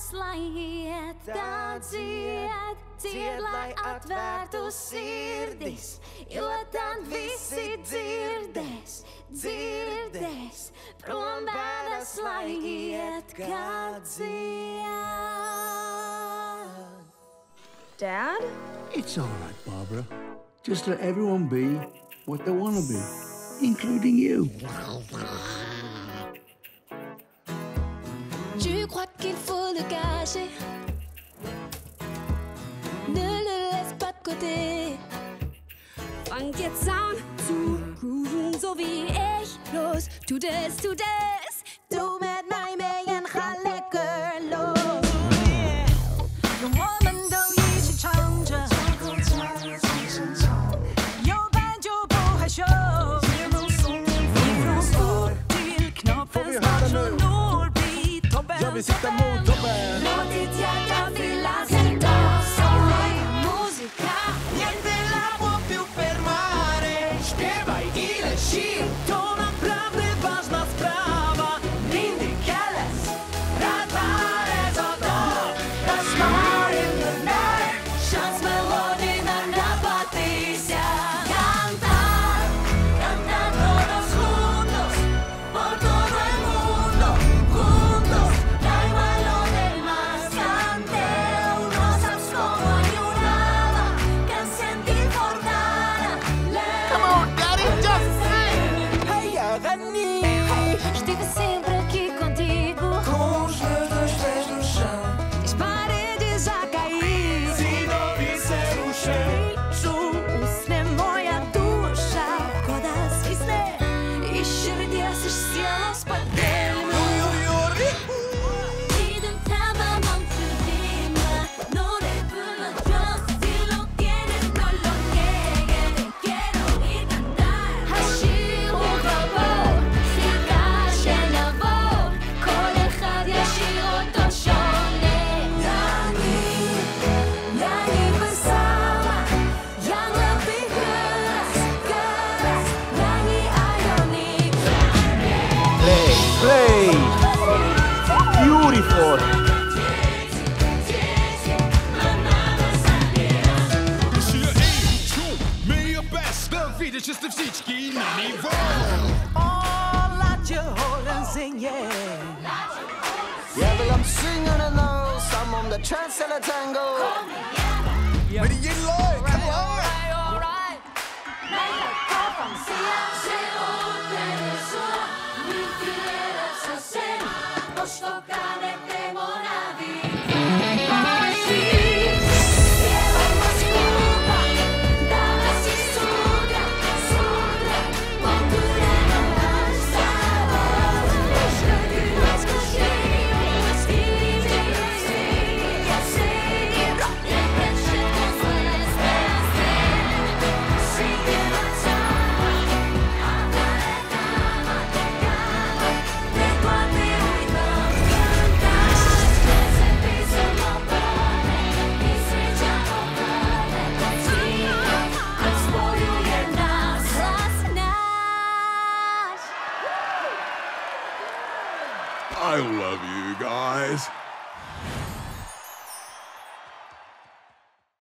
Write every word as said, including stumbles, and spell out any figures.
bēdas, lai iet, tā dzied, dzied, lai atvērtu sirdis, jo tad visi dzirdēs, dzirdēs, prom bēdas, lai iet, kā dzied. Dad? It's all right, Barbara. Just let everyone be what they want to be, including you. Tu crois qu'il faut le cacher? Ne le laisse pas de côté. Fangt jetzt an zu grooven, so wie ich. Los, tut es, tut es. Du met mij mee en ga lekker los. De woman都一起唱着，有伴就不害羞。Ifrån spår till knoppen, snart så når vi toppen. Ja, vi siktar mot toppen. Låt ditt hjärta fyllas helt av sång, musica. Niente la può più fermare. Śpiewaj ile sił. To naprawdę ważna sprawa. Lindy Kellis, that parę to to. The smart in the night. Chans melodii na napatysia. Cantar, cantar todos juntos. Por todo el mundo, juntos. Da igual lo demás. Canteunos saps como ayudaba. Que sentir portada. Come on, Daddy, just sing. Hey, Agani. Estive sempre aqui contigo. Com os meus dois pés no chão. As paredes a cair. Se não visser o chão. Usne moja duša ko da svisne I šrdja se sjelo spadelima. Tiden tappar man förvimma. Når det buller just si lo tienes, no lo niegues. Te quiero ir cantar. השיר הוא גבוה, סיגר שנבוא. כל אחד ישיר אותו שונה. יאני bersama yang lebih keras, keras nyanyi ayo nih. Play, play. Beautiful. Siger en, to, mere bas. Hvad vi det sidste fitski na niveau. Åh, laat je horen zingen. Jeg vil om syngende nå, som om det trance eller tango. Men det er løg, kom on. I love you guys.